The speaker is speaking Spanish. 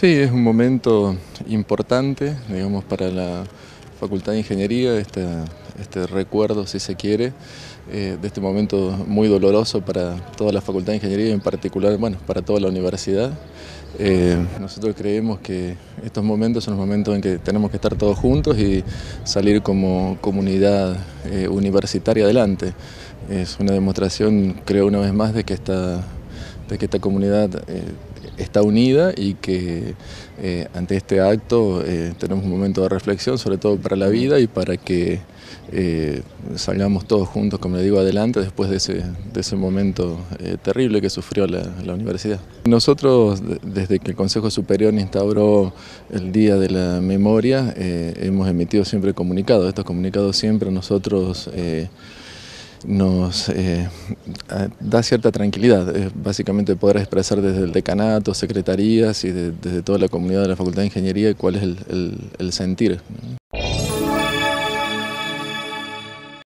Sí, es un momento importante, digamos, para la Facultad de Ingeniería, este recuerdo, si se quiere, de este momento muy doloroso para toda la Facultad de Ingeniería y en particular, bueno, para toda la universidad. Nosotros creemos que estos momentos son los momentos en que tenemos que estar todos juntos y salir como comunidad universitaria adelante. Es una demostración, creo, una vez más, de que esta comunidad está unida y que ante este acto tenemos un momento de reflexión, sobre todo para la vida y para que salgamos todos juntos, como le digo, adelante después de ese momento terrible que sufrió la universidad. Nosotros, desde que el Consejo Superior instauró el Día de la Memoria, hemos emitido siempre comunicados. Estos comunicados siempre a nosotros nos da cierta tranquilidad, básicamente poder expresar desde el decanato, secretarías y desde toda la comunidad de la Facultad de Ingeniería cuál es el sentir.